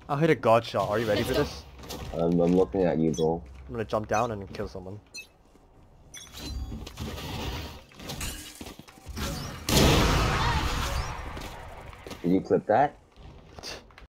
I'll hit a god shot. Are you ready for this? I'm looking at you, bro. I'm gonna jump down and kill someone. Did you clip that?